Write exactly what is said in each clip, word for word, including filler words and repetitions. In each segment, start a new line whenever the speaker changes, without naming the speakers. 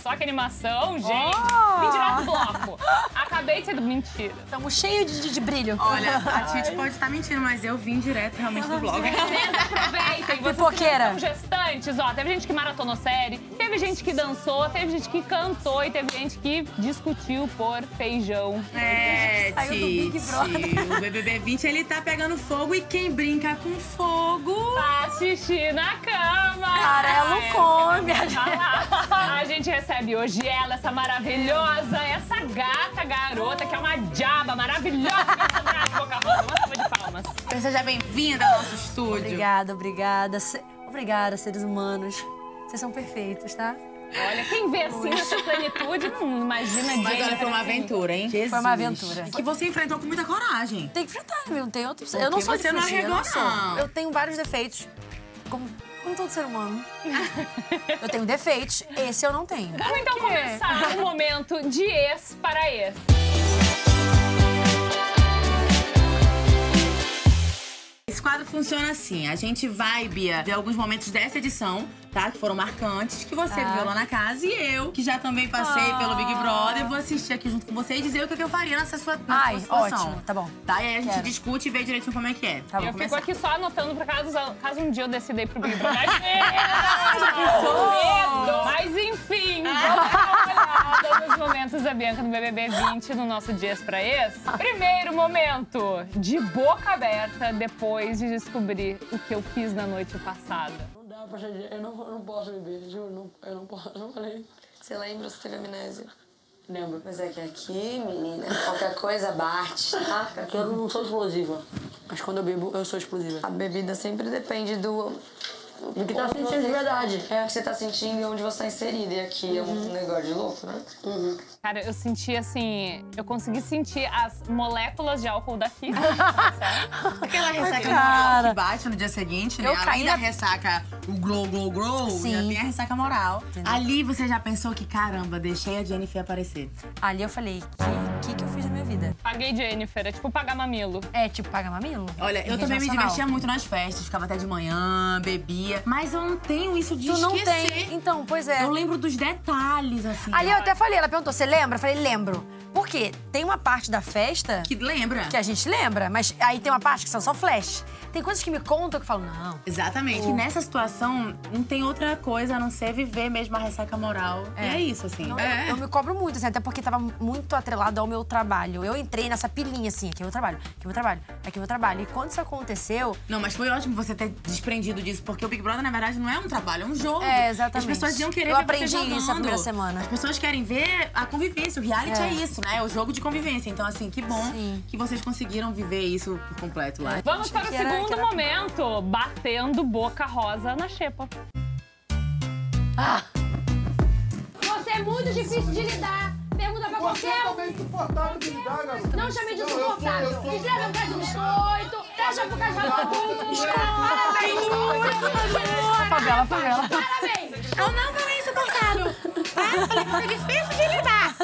só que animação, gente. Oh. Vim direto do bloco. Acabei de ser do mentira.
Estamos cheios de, de, de brilho.
Olha, a Titi pode estar mentindo, mas eu vim direto realmente do blog.
Vocês aproveitem. Vocês são gestantes, ó. Teve gente que maratonou série, teve gente que dançou, teve gente que cantou e teve gente que discutiu por feijão.
É,
saiu do Big Brother.
O B B B vinte, ele tá pegando fogo e quem brinca com fogo...
faz xixi na cama.
Amarelo
é,
come.
A gente recebe hoje ela, essa maravilhosa, essa gata garota, que é uma diaba maravilhosa. Boca Rosa, uma salva de palmas.
Seja bem-vinda ao nosso estúdio.
Obrigada, obrigada. Obrigada, seres humanos. Vocês são perfeitos, tá?
Olha, quem vê assim nessa plenitude não imagina.
Mas olha, foi uma
assim.
aventura, hein? Jesus.
Foi uma aventura.
Que você enfrentou com muita coragem.
Tem que enfrentar, meu. Não tem outro... Eu não sou de
você não
fugir, eu
arregou,
não sou.
não.
Eu tenho vários defeitos, como, como todo ser humano. Eu tenho defeitos, esse eu não tenho.
Vamos então começar o momento de ex para ex.
Esse quadro funciona assim, a gente vai, Bia, ver alguns momentos dessa edição, tá? Que foram marcantes, que você
Tá.
viveu lá na casa. E eu, que já também passei
Ah.
pelo Big Brother, vou assistir aqui junto com você e dizer o que eu faria nessa sua, na
Ai,
sua situação.
ótimo, tá bom.
Tá? E aí a gente
Quero.
discute e vê direitinho como é que é.
Tá bom.
Eu
Vamos
fico
começar.
aqui só anotando pra caso, caso um dia eu decida ir pro Big Brother.
Já pensou?
Medo! Mas enfim, vamos dar uma olhada nos momentos da Bianca no B B B vinte, no nosso Dias pra Ex. Primeiro momento, de boca aberta, depois de descobrir o que eu fiz na noite passada.
Não dá pra gente, eu não, eu não posso beber, juro, não, eu não posso, eu falei.
Você lembra se teve amnésia?
Lembro.
Mas é que aqui, menina, qualquer coisa bate, tá?
Aqui eu não sou explosiva, mas quando eu bebo, eu sou explosiva.
A bebida sempre depende do...
Do que tá sentindo de verdade.
É o que você tá sentindo e onde você tá inserido. E aqui é um negócio de louco, né?
Uhum.
Cara, eu senti assim, eu consegui sentir as moléculas de álcool daqui.
Aquela ressaca
cara.
moral que bate no dia seguinte, né?
Eu
Além
caí
da
na-
ressaca, o glow, glow, glow,
Sim.
ainda tem a ressaca moral.
Entendeu?
Ali você já pensou que, caramba, deixei a Jennifer aparecer.
Ali eu falei, que que, que eu fiz na minha vida?
Paguei Jennifer, é tipo pagar mamilo.
É tipo, paga mamilo?
Olha, eu também me
Nacional.
divertia muito nas festas, ficava até de manhã, bebia. Mas eu não tenho isso de
Tu não
esquecer.
tem. Então, pois é.
Eu lembro dos detalhes, assim.
Ali eu até falei, ela perguntou, você lembra? Eu falei, lembro. Por quê? Tem uma parte da festa
Que lembra?
que a gente lembra, mas aí tem uma parte que são só flash. Tem coisas que me contam que eu falo, não.
Exatamente. E nessa situação, não tem outra coisa a não ser viver mesmo a ressaca moral. É, é isso, assim.
Não,
é.
eu, eu me cobro muito, assim, até porque tava muito atrelado ao meu trabalho. Eu entrei nessa pilinha, assim, aqui é meu trabalho, aqui é meu trabalho, aqui é meu trabalho. E quando isso aconteceu...
Não, mas foi ótimo você ter desprendido disso, porque o Big Brother, na verdade, não é um trabalho, é um jogo.
É, exatamente.
As pessoas iam querer
Eu
ver
aprendi
você jogando.
isso a primeira semana.
As pessoas querem ver a convivência. O reality é,
É.
isso, né? É o jogo de convivência. Então, assim, que bom
Sim.
que vocês conseguiram viver isso por completo lá.
Vamos para o
Que era-
segundo
que era-
momento, batendo boca rosa na xepa.
Ah,
Você é muito difícil de lidar. Pergunta pra qualquer um.
Você é insuportável de lidar, garota.
Não chame de
Não, eu sou-
insuportável.
eu sou-
Escreve um caso de biscoito. Fecha pro caso de biscoito. Parabéns.
favela, favela.
Parabéns.
Eu não falei insuportável. Tá? Eu falei que foi difícil de lidar.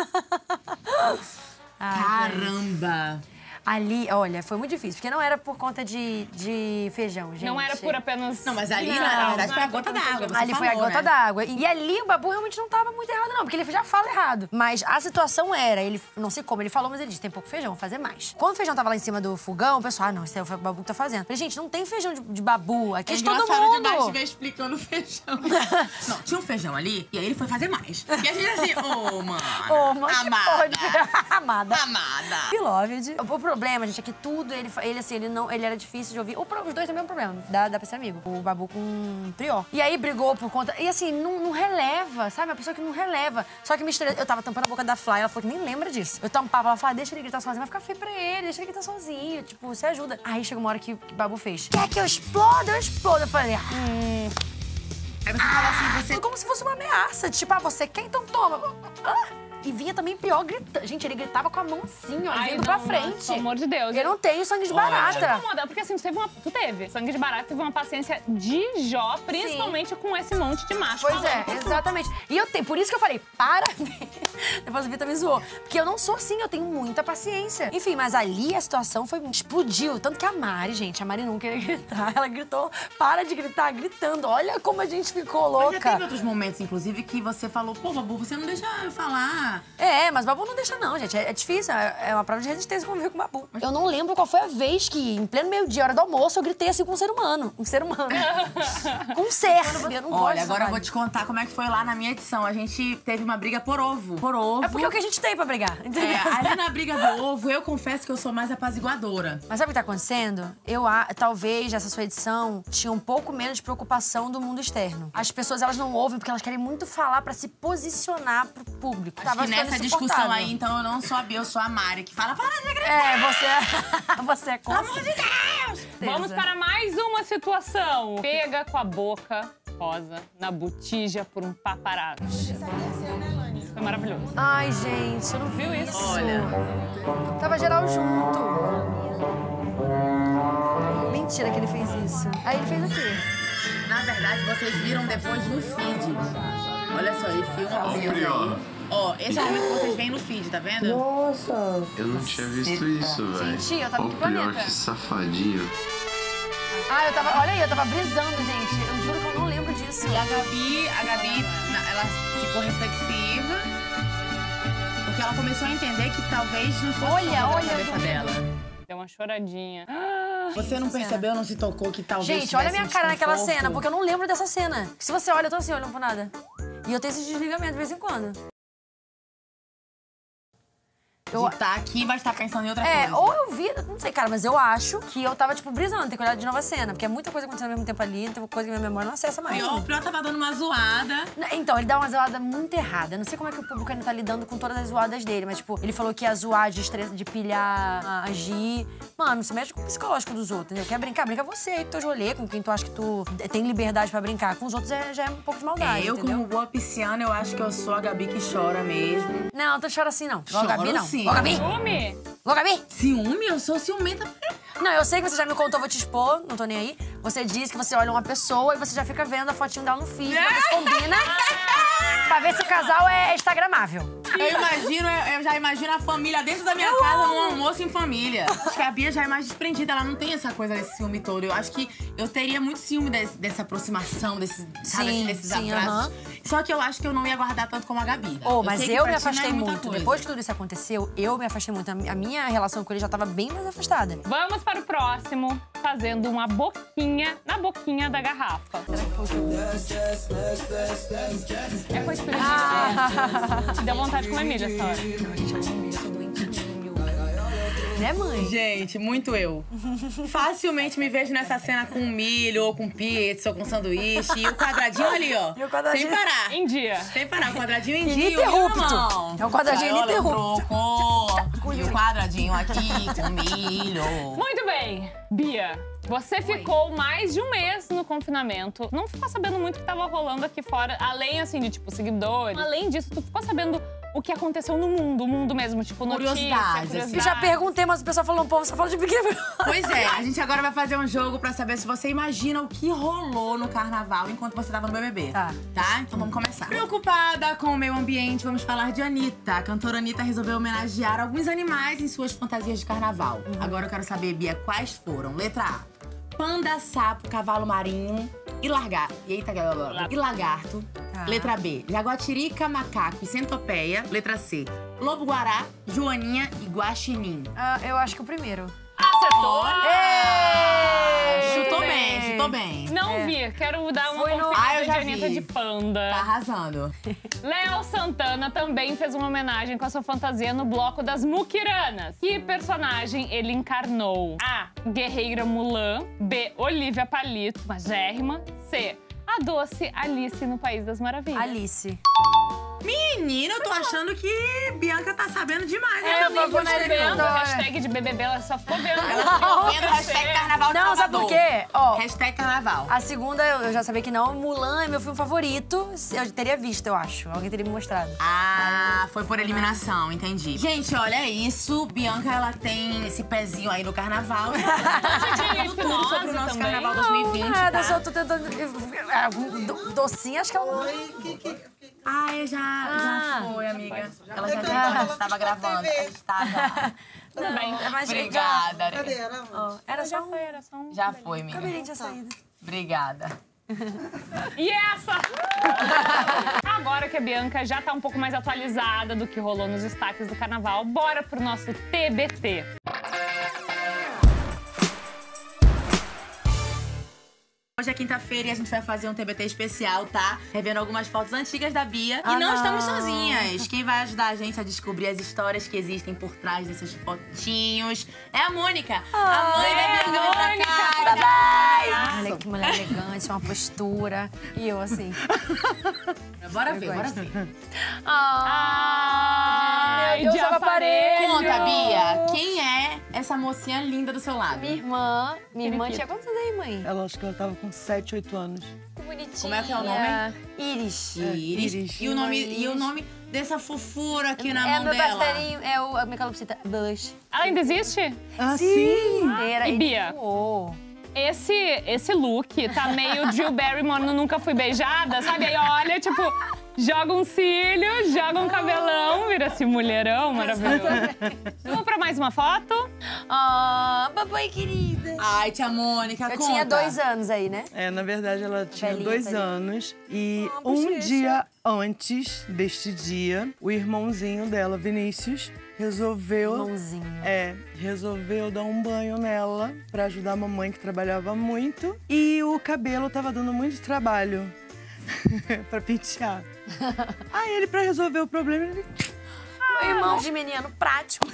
Ai,
Caramba!
ali, olha, foi muito difícil, porque não era por conta de, de feijão, gente.
Não era por apenas...
Não, mas ali,
Não,
na verdade,
não
foi a
era
gota
por
d'água. você
Ali foi a
falou,
gota
né?
d'água. E ali o Babu realmente não tava muito errado, não, porque ele já fala errado. Mas a situação era, ele não sei como, ele falou, mas ele disse: tem pouco feijão, vou fazer mais. Quando o feijão tava lá em cima do fogão, o pessoal, ah, não, isso é o Babu que tá fazendo. Eu falei, gente, não tem feijão de, de Babu, aqui é de todo
engraçado demais
mundo.
ver explicando o feijão. Não, tinha um feijão ali, e aí ele foi fazer mais. E a gente assim, ô, mano,
Ô, mas que
amada,
pode. Amada.
amada.
Beloved. O, o problema, gente, é que tudo, ele, ele assim, ele não, ele era difícil de ouvir. O, pro- os dois também é um problema, dá, dá pra ser amigo. O Babu com o Prior. E aí brigou por conta, e assim, não, não releva, sabe? Uma pessoa que não releva. Só que me estressou, eu tava tampando a boca da Fly, ela falou que nem lembra disso. Eu tampava, ela falou, ah, deixa ele gritar sozinho, vai ficar feio pra ele, deixa ele gritar sozinho, tipo, você ajuda. Aí chegou uma hora que, que o Babu fez, quer que eu exploda? Eu explodo. Eu falei, hum...
Aí você fala assim, você...
Foi como se fosse uma ameaça, tipo, ah, você quer? Então toma. Ah, E vinha também pior gritando. Gente, ele gritava com a mão assim, ó,
Ai,
vindo
não,
pra
não,
frente.
pelo amor de Deus.
Eu não tenho sangue de barata.
Incomoda, porque assim, tu teve, uma, tu teve sangue de barata, teve uma paciência de Jó, principalmente com esse monte de macho.
Pois é,
falando com tu.
exatamente. E eu tenho, por isso que eu falei, para. Depois o Vitor me zoou. Porque eu não sou assim, eu tenho muita paciência. Enfim, mas ali a situação foi, explodiu. Tanto que a Mari, gente, a Mari não queria gritar. Ela gritou, para de gritar, gritando. Olha como a gente ficou
Mas já
louca.
teve outros momentos, inclusive, que você falou, pô, Babu, você não deixa eu falar.
É, mas o Babu não deixa não, gente. É, é difícil, é, é uma prova de resistência conviver com o Babu. Eu não lembro qual foi a vez que, em pleno meio-dia, hora do almoço, eu gritei assim com um ser humano. Um ser humano. Com um ser. Eu não gosto
Olha,
dessa
agora eu vou
vibe.
te contar como é que foi lá na minha edição. A gente teve uma briga por ovo. Por ovo.
É porque é o que a gente tem pra brigar, entendeu?
É, ali na briga do ovo, eu confesso que eu sou mais apaziguadora.
Mas sabe o que tá acontecendo? Eu, a- talvez, essa sua edição, tinha um pouco menos de preocupação do mundo externo. As pessoas, elas não ouvem porque elas querem muito falar pra se posicionar pro público.
Acho
Tava
que
ficando
nessa discussão
insuportável.
aí, então, eu não sou a Bia, eu sou a Mari, que fala, para de gritar.
É, você é... você é
Pelo amor de Deus!
Vamos para mais uma situação. Pega com a boca rosa na botija por um paparazzo. Foi maravilhoso.
Ai, gente, eu não vi
Viu isso?
Olha.
Tava geral junto. Mentira que ele fez isso. Aí ele fez aqui.
Na verdade, vocês viram depois no feed. Olha só, ele filma
Ó, o
vocês
Prió.
aí. Ó, esse é o momento que vocês veem no feed, tá vendo?
Nossa.
Eu não tinha visto isso, velho.
Gente, eu tava
Ó,
no
o Prió,
planeta.
que safadinho.
Ah, eu tava... Olha aí, eu tava brisando, gente. Eu juro que eu não lembro disso.
E a Gabi, a Gabi, na- ela ficou reflexiva. Porque ela começou a entender que talvez não fosse
Olha,
só da
olha,
cabeça
eu tô
dela.
Deu uma choradinha.
Você não percebeu, não se tocou que talvez
Gente, olha a
tivesse
minha cara naquela
desconforto?
cena, porque eu não lembro dessa cena. Se você olha, eu tô assim, olhando pro nada. E eu tenho esse desligamento de vez em quando. Eu...
De tá aqui, vai estar pensando em outra
É,
coisa.
ou eu vi, não sei, cara, mas eu acho que eu tava, tipo, brisando, ter que olhar de novo a cena. Porque é muita coisa acontecendo ao mesmo tempo ali, tem coisa que minha memória não acessa mais.
O Prió tava dando uma zoada.
Então, ele dá uma zoada muito errada. Eu não sei como é que o público ainda tá lidando com todas as zoadas dele, mas, tipo, ele falou que ia zoar de estresse, de pilhar, a- agir. Mano, se mexe com o psicológico dos outros, entendeu? Quer brincar? Brinca você aí com teus rolê, com quem tu acha que tu tem liberdade pra brincar. Com os outros é, já é um pouco de maldade,
É, eu,
entendeu?
como boa pisciana, eu acho que eu sou a Gabi que chora mesmo.
Não, tu chora assim, não. Igual a Gabi,
Choro
não.
sim.
Igual a Gabi?
Ciúme?
Igual a Gabi?
Ciúme? Eu sou ciumenta.
Não, eu sei que você já me contou, vou te expor, não tô nem aí. Você diz que você olha uma pessoa e você já fica vendo a fotinho dela no feed, pra ver se combina. Pra ver se o casal é instagramável.
Eu imagino, eu, eu já imagino a família dentro da minha casa, num almoço em família. Acho que a Bia já é mais desprendida, ela não tem essa coisa desse ciúme todo. Eu acho que eu teria muito ciúme desse- dessa aproximação, desse, sabe,
Sim,
desses
sim,
abraços.
aham.
Só que eu acho que eu não ia guardar tanto como a Gabi.
Oh, mas
sei que
eu
pra
me
ti não é
afastei
muita
muito.
coisa.
Depois que tudo isso aconteceu, eu me afastei muito. A mi- a minha relação com ele já tava bem mais afastada.
Vamos para o próximo, fazendo uma boquinha na boquinha da garrafa. Será que foi o que É com espírito de ser. Deu vontade de comer milho essa hora.
Né, mãe?
Gente, muito eu. Facilmente me vejo nessa cena com milho, ou com pizza, ou com sanduíche. E o quadradinho ali, ó.
E o quadradinho-
Sem parar.
Em dia.
Sem parar, o quadradinho em dia e o
Ininterrupto.
milho na mão.
É um quadradinho
Aí, olha,
ininterrupto.
troco. E o quadradinho aqui com milho.
Muito bem. Bia, você ficou mais de um mês no confinamento. Não ficou sabendo muito o que tava rolando aqui fora, além, assim, de, tipo, seguidores. Além disso, tu ficou sabendo o que aconteceu no mundo, o mundo mesmo, tipo, notícia,
Curiosidades, assim.
curiosidades.
Eu já perguntei, mas o pessoal falou um pouco, só fala de Big Brother.
Pois é, a gente agora vai fazer um jogo pra saber se você imagina o que rolou no carnaval enquanto você tava no B B B.
Tá.
Tá? Então vamos começar. Preocupada com o meio ambiente, vamos falar de Anitta. A cantora Anitta resolveu homenagear alguns animais em suas fantasias de carnaval. Agora eu quero saber, Bia, quais foram? Letra A. Panda, sapo, cavalo marinho e lagarto. Eita, e lagarto.
Tá.
Letra B. Jaguatirica, macaco e centopeia. Letra C. Lobo-guará, joaninha e guaxinim.
Ah, eu acho que o primeiro.
Acertou!
Ei!
Chutou bem, chutou bem.
Não vi, quero dar uma
Foi no-
conferida
Ah, eu
de
já
Anitta
vi.
de panda.
Tá arrasando.
Léo Santana também fez uma homenagem com a sua fantasia no bloco das Muquiranas. Que personagem ele encarnou? A. Guerreira Mulan. B. Olivia Palito, magérrima. C. A doce Alice no País das Maravilhas.
Alice.
Menina, eu tô achando que Bianca tá sabendo demais.
É,
Ela
eu vou
nem
vendo a hashtag de B B B, ela só ficou vendo.
Ela ficou vendo hashtag Carnaval de
Não, sabe
Salvador.
por quê? Ó,
Hashtag Carnaval.
a segunda eu eu já sabia que não. Mulan é meu filme favorito. Eu teria visto, eu acho. Alguém teria me mostrado.
Ah, foi por eliminação, entendi. Gente, olha isso. Bianca, ela tem esse pezinho aí no Carnaval.
Gente,
Tudo tudo sobre o nosso
também.
Carnaval dois mil e vinte,
Nada,
tá?
eu só tô tentando... Ah, do- Docinho, acho que ela não...
Ah, eu já,
Ah.
já foi, amiga. Ela já tentou, a gente tava gravando. A gente tava...
Tudo bem.
É mais
Obrigada.
Cadê ela?
Ó, era só um
Era só um...
Já foi, amiga.
cabelinho de saída.
Obrigada.
E essa? Agora que a Bianca já tá um pouco mais atualizada do que rolou nos destaques do carnaval, bora pro nosso T B T.
Hoje é quinta-feira e a gente vai fazer um T B T especial, tá? Revendo algumas fotos antigas da Bia.
Ah,
e não,
não.
estamos sozinhas. Quem vai ajudar a gente a descobrir as histórias que existem por trás desses fotinhos é a Mônica. a mãe da Bianca vem pra cá. Bye,
Olha que mulher elegante, uma postura. E eu assim.
bye. Bora ver, bora ver.
Ai,
Meu Deus,
de
eu aparelho.
Conta, Bia, quem é essa mocinha linda do seu lado?
Minha irmã. Minha irmã tinha quantos anos aí, mãe?
Ela acho que ela tava com sete, oito anos.
Que bonitinha.
Como é que é o nome?
Iris.
Iris.
Iris.
E o nome,
Iris.
e o nome dessa fofura aqui na
É
mão
meu
dela?
parceirinho, é o, a minha calopsita, Bush.
Ela ainda existe?
Ah, sim!
Inteira,
E
ele
Bia?
voou.
Esse, esse look tá meio Drew Barrymore no Nunca Fui Beijada, sabe? Aí olha, tipo, joga um cílio, joga um cabelão, vira esse mulherão maravilhoso. Vamos pra mais uma foto?
Ah, papai querida.
Ai, tia Mônica,
Eu
conta.
tinha dois anos aí, né?
É, na verdade, ela tinha
Velhinha,
dois
velhinha.
anos. E
Ah,
um
bochecha.
dia antes deste dia, o irmãozinho dela, Vinícius, resolveu...
Irmãozinho.
É, resolveu dar um banho nela pra ajudar a mamãe que trabalhava muito. E o cabelo tava dando muito trabalho pra pentear. Aí ele, pra resolver o problema, ele...
Meu irmão geminiano prático.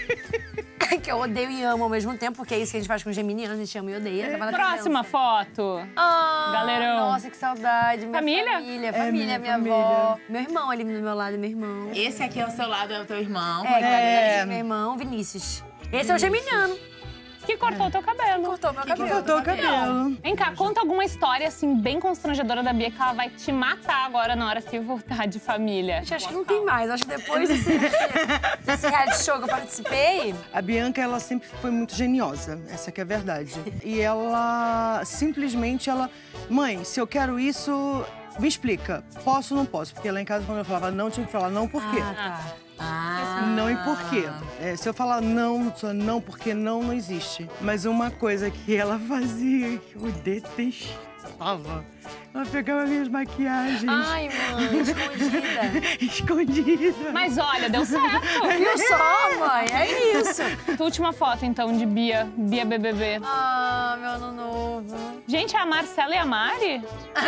Que eu odeio e amo ao mesmo tempo, porque é isso que a gente faz com os geminianos, a gente ama e odeia. Tava na
Próxima
criança.
foto.
Ah,
Galerão.
Nossa, que saudade. Minha
Família?
Família,
É,
família,
minha
minha,
família.
avó. Meu irmão ali do meu lado, meu irmão.
Esse aqui ao seu lado é o teu irmão.
É,
É.
é. meu irmão, Vinícius. Esse é o geminiano.
Que cortou o teu cabelo.
Cortou meu cabelo.
Cortou o cabelo.
Vem cá, conta alguma história, assim, bem constrangedora da Bia que ela vai te matar agora na hora que voltar de família.
Gente, acho que não tem mais. Acho que depois desse, desse, desse reality show que eu participei...
A Bianca, ela sempre foi muito geniosa, essa que é a verdade. E ela, simplesmente, ela... Mãe, se eu quero isso, me explica. Posso ou não posso? Porque lá em casa, quando eu falava não, tinha que falar não, por quê?
Ah, tá.
Ah.
Não e por quê. É, se eu falar não, só não, porque não, não existe. Mas uma coisa que ela fazia, que eu detestava, ela pegava minhas maquiagens
Ai, mãe, escondida.
escondidas.
Mas olha, deu certo.
Viu só, mãe? É isso.
Tua última foto, então, de Bia, Bia B B B.
Ah, meu ano novo.
Gente, a Marcela e a Mari?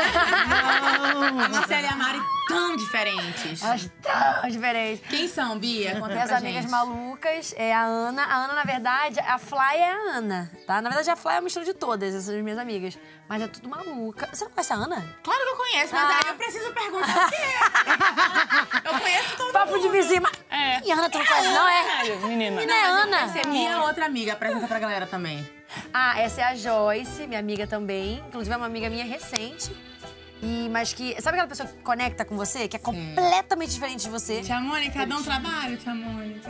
A Marcela e a Mari tão diferentes.
Elas tão diferentes.
Quem são, Bia? Conta
Minhas
pra
amigas
gente.
malucas é a Ana. A Ana, na verdade, a Fly é a Ana, tá? Na verdade, a Fly é uma mistura de todas, essas minhas amigas. Mas é tudo maluca. Você não conhece a Ana?
Claro que eu conheço, mas
Ah.
aí eu preciso perguntar o quê? Eu conheço todo
Papo
mundo.
de vizinha. mas-
É.
E a Ana, tu não conhece, não é?
Sério, menina.
Menina, é Ana.
Essa é minha outra amiga. Apresenta pra galera também.
Ah, essa é a Joyce, minha amiga também. Inclusive, é uma amiga minha recente. E, mas que... Sabe aquela pessoa que conecta com você? Que é completamente diferente de você?
Tia Mônica, dá um trabalho, tia Mônica.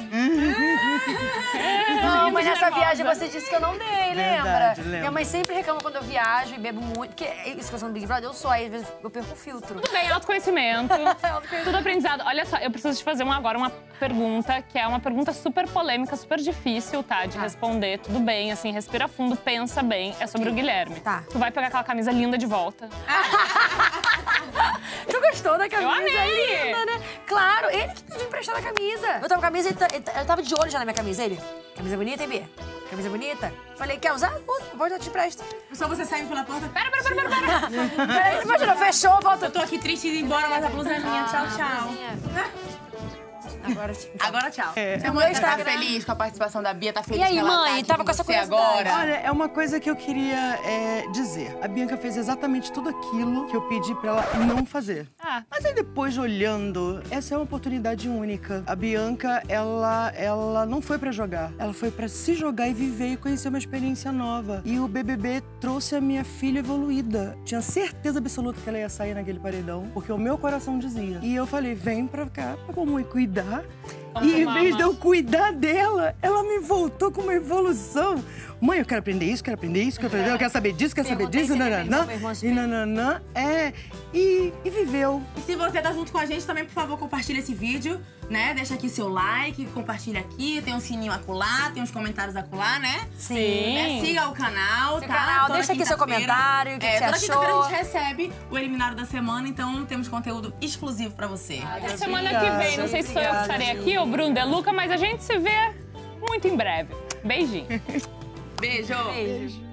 Não, mas nessa
nervosa.
viagem você disse que eu não dei, lembra?
Verdade, lembro.
Minha mãe sempre reclama quando eu viajo e bebo muito. Porque é isso que eu sou no Big Brother, eu sou, aí às vezes eu perco o filtro.
Tudo bem, autoconhecimento, tudo aprendizado. Olha só, eu preciso te fazer uma, agora uma pergunta, que é uma pergunta super polêmica, super difícil, tá? De responder. Tudo bem, assim, respira fundo, pensa bem. É sobre o Guilherme.
Tá.
Tu vai pegar aquela camisa linda de volta.
Tu gostou da camisa?
Eu amei!
Linda, né? Claro, ele que pediu emprestar a camisa. Eu tava com a camisa, ele, ta- ele, ta- ele tava de olho já na minha camisa. Ele, camisa bonita, hein, Bia? Camisa bonita? Falei, quer usar? Usa, pode, eu te empresto.
Só você saindo pela porta.
Pera, pera, pera, pera, pera.
Peraí, imagina, fechou, volta.
Eu tô aqui triste de ir embora, mas a blusa é minha. Tchau, tchau.
Agora,
Agora, tchau.
É.
Tia Mônica tá
Instagram.
feliz com a participação da Bia? Tá feliz
E aí,
que ela
mãe?
tá aqui
Tava com essa
você
curiosidade.
agora?
Olha, é uma coisa que eu queria é, dizer. A Bianca fez exatamente tudo aquilo que eu pedi pra ela não fazer.
Ah, lá.
Mas aí depois, olhando, essa é uma oportunidade única. A Bianca, ela, ela não foi pra jogar. Ela foi pra se jogar e viver e conhecer uma experiência nova. E o B B B trouxe a minha filha evoluída. Tinha certeza absoluta que ela ia sair naquele paredão, porque o meu coração dizia. E eu falei, vem pra cá pra mamãe cuidar.
Vamos
e em
lá,
vez de eu
mãe.
cuidar dela, ela me voltou com uma evolução. Mãe, eu quero aprender isso, quero aprender isso, quero aprender, eu quero saber disso, quero saber disso, nananã, e nananã, é, e, e viveu.
E se você tá junto com a gente, também, por favor, compartilha esse vídeo, né? Deixa aqui seu like, compartilha aqui, tem um sininho acolá, tem uns comentários acolá, né?
Sim.
Né? Siga o canal,
Siga
tá?
o canal,
Toda
deixa aqui seu
quinta-feira-
comentário, o que
é,
que você
toda
achou.
quinta-feira a gente recebe o Eliminário da Semana, então temos conteúdo exclusivo pra você.
Até semana que vem, não sei se sou eu que estarei aqui ou Bruno De Luca, mas a gente se vê muito em breve. Beijinho.
Beijo!
Beijo.